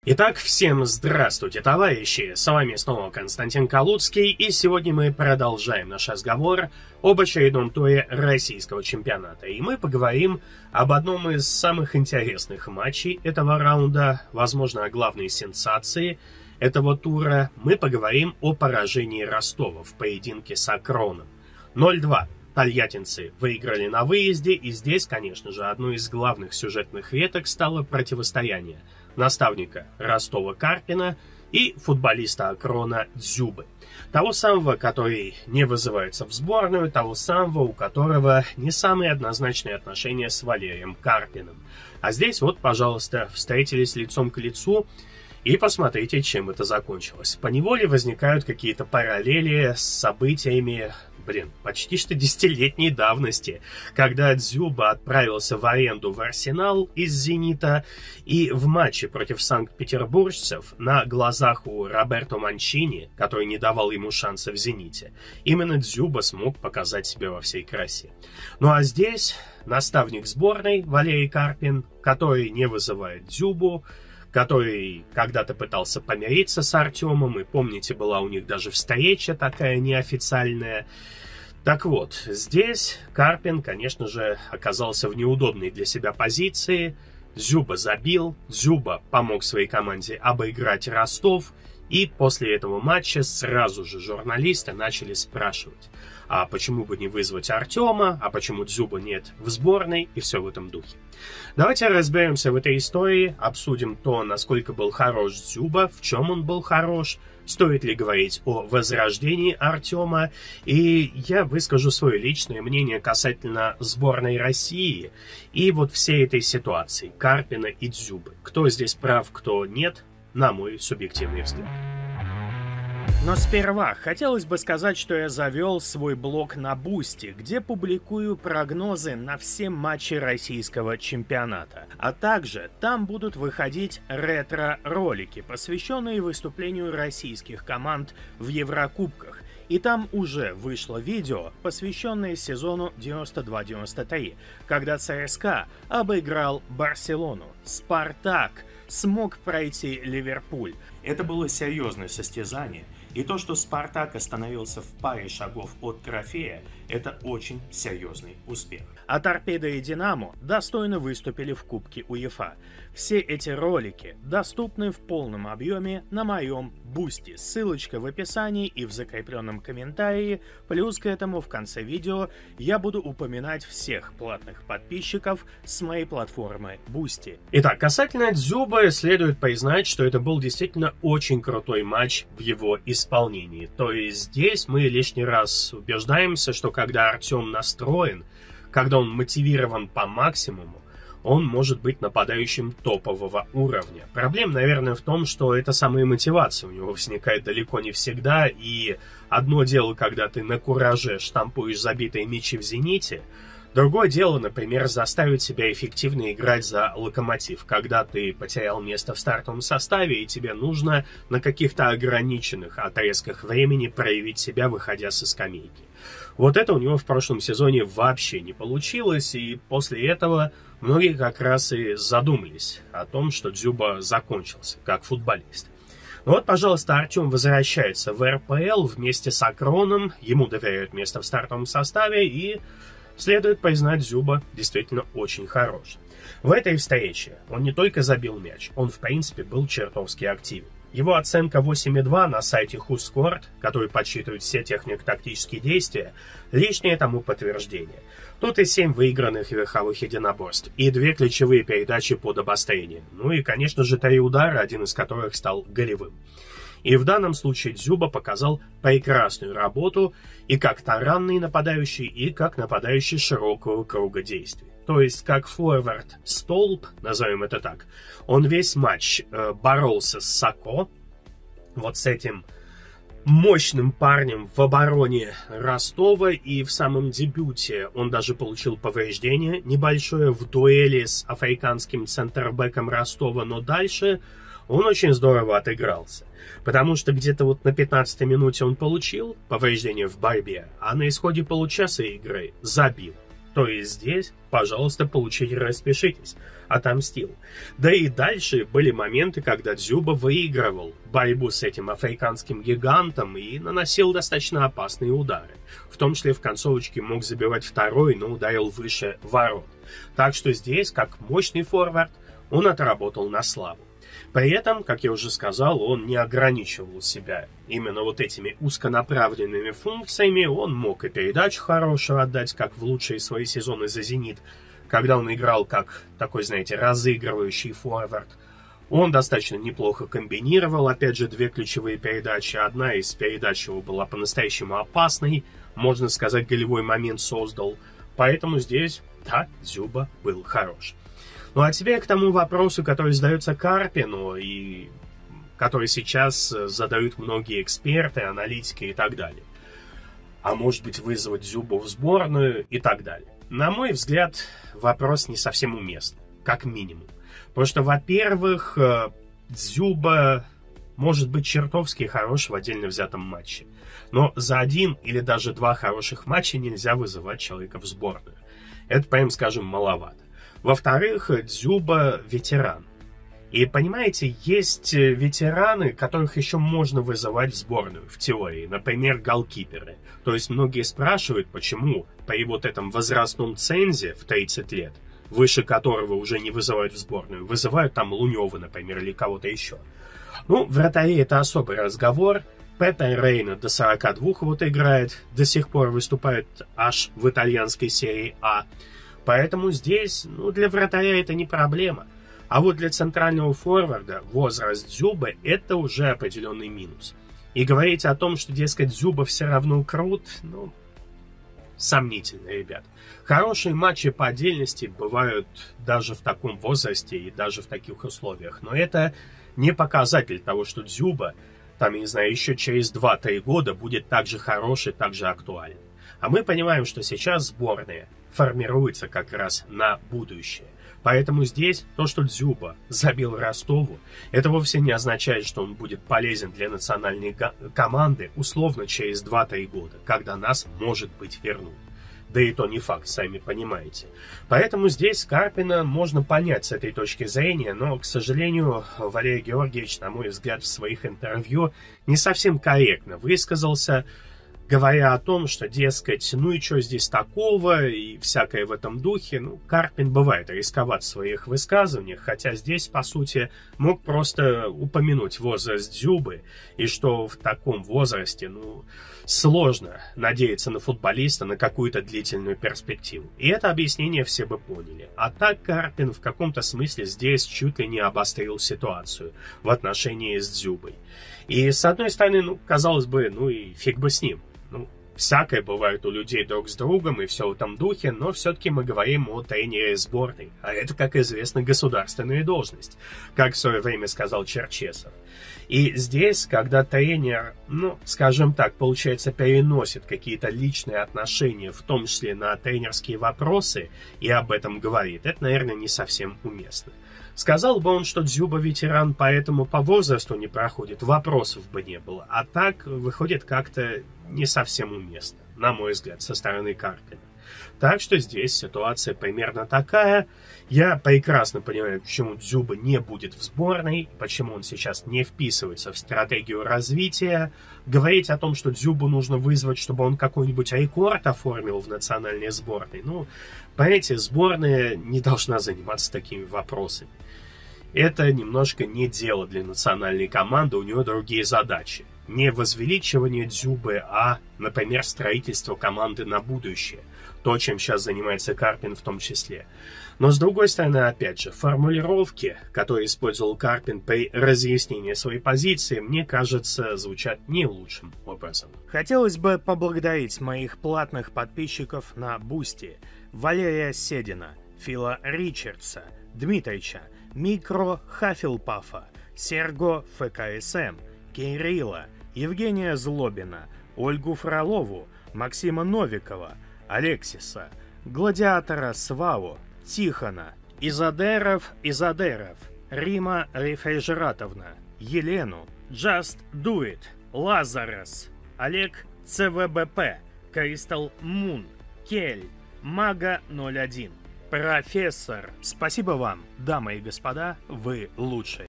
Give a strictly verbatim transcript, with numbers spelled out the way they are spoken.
Итак, всем здравствуйте, товарищи! С вами снова Константин Калуцкий, и сегодня мы продолжаем наш разговор об очередном туре российского чемпионата. И мы поговорим об одном из самых интересных матчей этого раунда, возможно, о главной сенсации этого тура. Мы поговорим о поражении Ростова в поединке с Акроном. ноль-два. Тольяттинцы выиграли на выезде, и здесь, конечно же, одной из главных сюжетных веток стало противостояние наставника Ростова Карпина и футболиста Акрона Дзюбы. Того самого, который не вызывается в сборную, того самого, у которого не самые однозначные отношения с Валерием Карпиным. А здесь вот, пожалуйста, встретились лицом к лицу, и посмотрите, чем это закончилось. Поневоле возникают какие-то параллели с событиями, блин, почти что десятилетней давности, когда Дзюба отправился в аренду в Арсенал из «Зенита», и в матче против санкт-петербуржцев на глазах у Роберто Манчини, который не давал ему шанса в «Зените», именно Дзюба смог показать себя во всей красе. Ну а здесь наставник сборной Валерий Карпин, который не вызывает Дзюбу, который когда-то пытался помириться с Артемом, и помните, была у них даже встреча такая неофициальная. Так вот, здесь Карпин, конечно же, оказался в неудобной для себя позиции. Дзюба забил, Дзюба помог своей команде обыграть Ростов, и после этого матча сразу же журналисты начали спрашивать, а почему бы не вызвать Артема, а почему Дзюба нет в сборной, и все в этом духе. Давайте разберемся в этой истории, обсудим то, насколько был хорош Дзюба, в чем он был хорош, стоит ли говорить о возрождении Артема, и я выскажу свое личное мнение касательно сборной России и вот всей этой ситуации Карпина и Дзюбы. Кто здесь прав, кто нет, на мой субъективный взгляд. Но сперва хотелось бы сказать, что я завел свой блог на Бусти, где публикую прогнозы на все матчи российского чемпионата. А также там будут выходить ретро-ролики, посвященные выступлению российских команд в Еврокубках. И там уже вышло видео, посвященное сезону девяносто два девяносто три, когда ЦСКА обыграл Барселону, Спартак смог пройти Ливерпуль. Это было серьезное состязание. И то, что Спартак остановился в паре шагов от трофея, это очень серьезный успех. А Торпедо и Динамо достойно выступили в Кубке УЕФА. Все эти ролики доступны в полном объеме на моем Бусти. Ссылочка в описании и в закрепленном комментарии. Плюс к этому в конце видео я буду упоминать всех платных подписчиков с моей платформы Бусти. Итак, касательно Дзюбы, следует признать, что это был действительно очень крутой матч в его исполнении. То есть здесь мы лишний раз убеждаемся, что когда Артем настроен, когда он мотивирован по максимуму, он может быть нападающим топового уровня. Проблема, наверное, в том, что эта самая мотивация у него возникает далеко не всегда, и одно дело, когда ты на кураже штампуешь забитые мячи в «Зените», другое дело, например, заставить себя эффективно играть за «Локомотив», когда ты потерял место в стартовом составе, и тебе нужно на каких-то ограниченных отрезках времени проявить себя, выходя со скамейки. Вот это у него в прошлом сезоне вообще не получилось, и после этого многие как раз и задумались о том, что Дзюба закончился как футболист. Ну вот, пожалуйста, Артем возвращается в эр пэ эл вместе с Акроном, ему доверяют место в стартовом составе, и следует признать, Дзюба действительно очень хорош. В этой встрече он не только забил мяч, он в принципе был чертовски активен. Его оценка восемь и два на сайте WhoScored, который подсчитывает все технико-тактические действия, лишнее тому подтверждение. Тут и семь выигранных верховых единоборств, и две ключевые передачи под обострение. Ну и, конечно же, три удара, один из которых стал голевым. И в данном случае Дзюба показал прекрасную работу и как таранный нападающий, и как нападающий широкого круга действий. То есть как форвард-столб, назовем это так, он весь матч э, боролся с Сако, вот с этим мощным парнем в обороне Ростова, и в самом дебюте он даже получил повреждение небольшое в дуэли с африканским центрбэком Ростова, но дальше он очень здорово отыгрался. Потому что где-то вот на пятнадцатой минуте он получил повреждение в борьбе, а на исходе получаса игры забил. То есть здесь, пожалуйста, получите, распишитесь. Отомстил. Да и дальше были моменты, когда Дзюба выигрывал борьбу с этим африканским гигантом и наносил достаточно опасные удары. В том числе в концовочке мог забивать второй, но ударил выше ворот. Так что здесь, как мощный форвард, он отработал на славу. При этом, как я уже сказал, он не ограничивал себя именно вот этими узконаправленными функциями. Он мог и передачу хорошую отдать, как в лучшие свои сезоны за «Зенит», когда он играл как такой, знаете, разыгрывающий форвард. Он достаточно неплохо комбинировал, опять же, две ключевые передачи. Одна из передач его была по-настоящему опасной, можно сказать, голевой момент создал. Поэтому здесь, да, Дзюба был хорош. Ну а теперь к тому вопросу, который задается Карпину, и который сейчас задают многие эксперты, аналитики и так далее. А может быть, вызвать Дзюбу в сборную и так далее. На мой взгляд, вопрос не совсем уместный, как минимум. Потому что, во-первых, Дзюба может быть чертовски хорош в отдельно взятом матче. Но за один или даже два хороших матча нельзя вызывать человека в сборную. Это, прям скажем, маловато. Во-вторых, Дзюба ветеран. И, понимаете, есть ветераны, которых еще можно вызывать в сборную, в теории. Например, голкиперы. То есть многие спрашивают, почему при вот этом возрастном цензе в тридцать лет, выше которого уже не вызывают в сборную, вызывают там Лунева, например, или кого-то еще. Ну, вратари — это особый разговор. Пепе Рейна до сорока двух вот играет, до сих пор выступает аж в итальянской серии А. Поэтому здесь, ну, для вратаря это не проблема. А вот для центрального форварда возраст Дзюбы — это уже определенный минус. И говорить о том, что, дескать, Дзюба все равно крут, ну, сомнительно, ребят. Хорошие матчи по отдельности бывают даже в таком возрасте и даже в таких условиях. Но это не показатель того, что Дзюба, там, я не знаю, еще через два-три года будет так же хороший, так же актуален. А мы понимаем, что сейчас сборная формируется как раз на будущее. Поэтому здесь то, что Дзюба забил Ростову, это вовсе не означает, что он будет полезен для национальной команды условно через два-три года, когда нас, может быть, вернут. Да и то не факт, сами понимаете. Поэтому здесь Карпина можно понять с этой точки зрения, но, к сожалению, Валерий Георгиевич, на мой взгляд, в своих интервью не совсем корректно высказался, говоря о том, что, дескать, ну и что здесь такого, и всякое в этом духе. Ну, Карпин бывает рисковат в своих высказываниях, хотя здесь, по сути, мог просто упомянуть возраст Дзюбы, и что в таком возрасте, ну, сложно надеяться на футболиста на какую-то длительную перспективу. И это объяснение все бы поняли. А так Карпин в каком-то смысле здесь чуть ли не обострил ситуацию в отношении с Дзюбой. И, с одной стороны, ну, казалось бы, ну и фиг бы с ним. Ну, всякое бывает у людей друг с другом и все в этом духе, но все-таки мы говорим о тренере сборной. А это, как известно, государственная должность, как в свое время сказал Черчесов. И здесь, когда тренер, ну, скажем так, получается, переносит какие-то личные отношения, в том числе на тренерские вопросы, и об этом говорит, это, наверное, не совсем уместно. Сказал бы он, что Дзюба ветеран, поэтому по возрасту не проходит, вопросов бы не было. А так выходит как-то не совсем уместно, на мой взгляд, со стороны Карпина. Так что здесь ситуация примерно такая. Я прекрасно понимаю, почему Дзюба не будет в сборной, почему он сейчас не вписывается в стратегию развития. Говорить о том, что Дзюбу нужно вызвать, чтобы он какой-нибудь рекорд оформил в национальной сборной, ну, понимаете, сборная не должна заниматься такими вопросами. Это немножко не дело для национальной команды, у нее другие задачи. Не возвеличивание Дзюбы, а, например, строительство команды на будущее. То, чем сейчас занимается Карпин в том числе. Но, с другой стороны, опять же, формулировки, которые использовал Карпин при разъяснении своей позиции, мне кажется, звучат не лучшим образом. Хотелось бы поблагодарить моих платных подписчиков на Бусти: Валерия Седина, Фила Ричардса, Дмитрича, Микро Хафилпафа, Серго ФКСМ, Кирилла, Евгения Злобина, Ольгу Фролову, Максима Новикова, Алексиса, Гладиатора Сваву, Тихона, Изадеров Изадеров, Рима Рефрижератовна, Елену, Just Do It, Лазарес, Олег ЦВБП, Кристал Мун, Кель, Мага ноль один. Профессор, спасибо вам, дамы и господа, вы лучшие.